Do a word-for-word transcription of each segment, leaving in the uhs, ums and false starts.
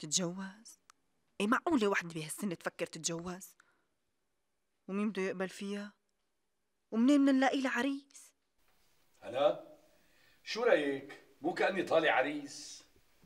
تتجوز؟ ايه معقولة وحدة بهالسن تفكر تتجوز؟ ومين بده يقبل فيها؟ ومنين بدنا نلاقي لها عريس؟ هلا شو رايك؟ مو كأني طالع عريس.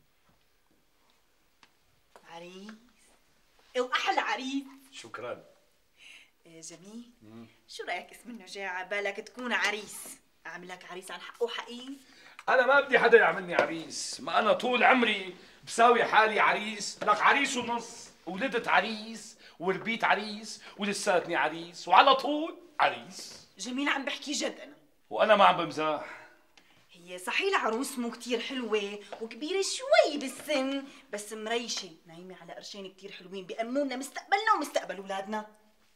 عريس؟ ايه واحلى عريس. شكرا. إيه جميل. مم. شو رايك اسم انه جاي على بالك تكون عريس؟ اعمل لك عريس عن حقه حقيقي؟ انا ما بدي حدا يعملني عريس، ما انا طول عمري بساوي حالي عريس، لك عريس ونص، ولدت عريس وربيت عريس ولساتني عريس وعلى طول عريس. جميل عم بحكي جد انا. وانا ما عم بمزاح. هي صحيح العروس مو كتير حلوة وكبيرة شوي بالسن، بس مريشة نايمة على قرشين كتير حلوين بيأمنونا مستقبلنا ومستقبل اولادنا.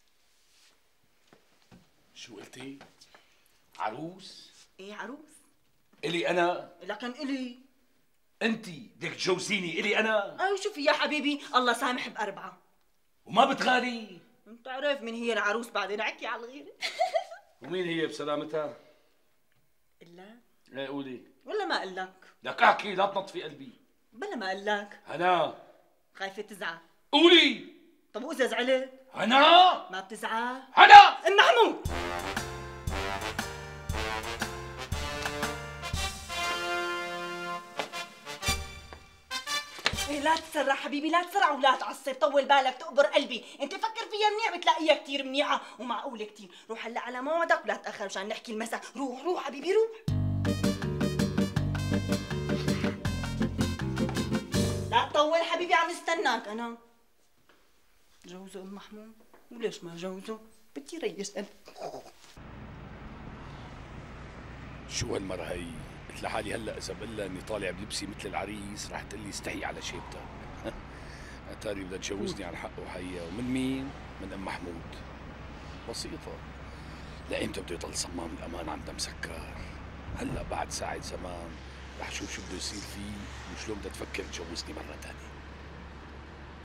شو قلتي؟ عروس؟ ايه عروس؟ الي انا؟ لكن الي. انتي بدك تجوزيني الي انا؟ اي شوفي يا حبيبي الله سامح بأربعة. وما بتغاري؟ انت عارف من هي العروس بعدين احكي على الغيرة. ومين هي بسلامتها؟ إلا ايه قولي. ولا ما اقول لك؟ لك احكي لا تنطفي قلبي. بلا ما اقول لك. هنا. خايفة تزعل. قولي. طب واذا زعلت؟ هنا. ما بتزعل؟ هنا. ام محمود. إيه لا تسرع حبيبي، لا تسرع ولا تعصب، طول بالك تقبر قلبي، انت فكر فيها منيح بتلاقيها كثير منيحة ومعقولة كثير، روح هلا على موعدك ولا تأخر مشان نحكي المساء، روح روح حبيبي روح. لا تطول حبيبي عم استناك انا. جوزه ام محمود؟ وليش ما جوزه؟ بدي ريش انا. شو هالمرة هي؟ قلت لحالي هلا اذا بقول اني طالع بلبسي مثل العريس رح تقول لي استحي على شيبتك. اتاري بدها تجوزني عن حقه وحقيقة، ومن مين؟ من ام محمود. بسيطة. لإمتى بده يضل صمام الامان عندها مسكر؟ هلا بعد ساعة زمان رح شوف شو بده يصير فيه وشلون بدها تفكر تجوزني مرة ثانية.